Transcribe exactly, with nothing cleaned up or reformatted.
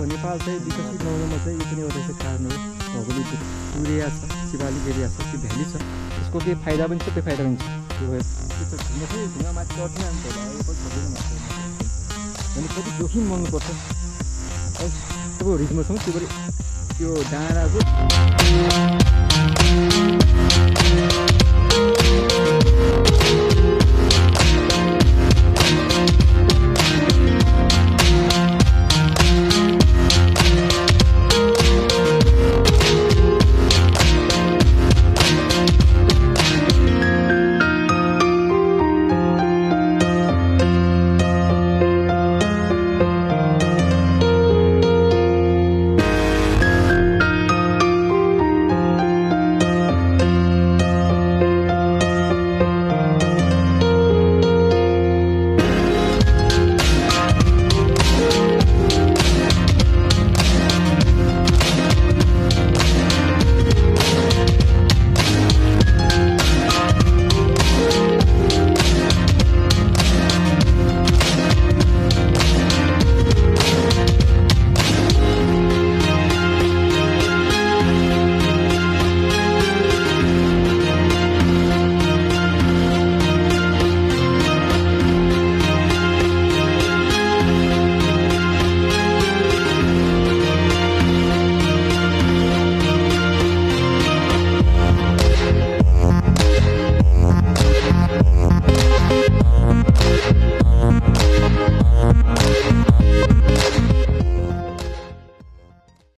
अब नेपाल चाहिँ विकसित नहुनुमा चाहिँ यो पनि एउटा चाहिँ कारण हो। भौगोलिक एरिया छ, शिवालिक एरिया छ, त्यो भ्याली छ, त्यसको केही फाइदा पनि छ, त्यो फाइदा पनि छ। त्यो भएर त्यो त ढुङ्गा चाहिँ ढुङ्गामाथि चढ्ने अन्त होला यो पनि सक्दैन मात्र भने कति जोखिम मान्नुपर्छ। अब रिजमा छौँ त्यो पनि त्यो डाँडाको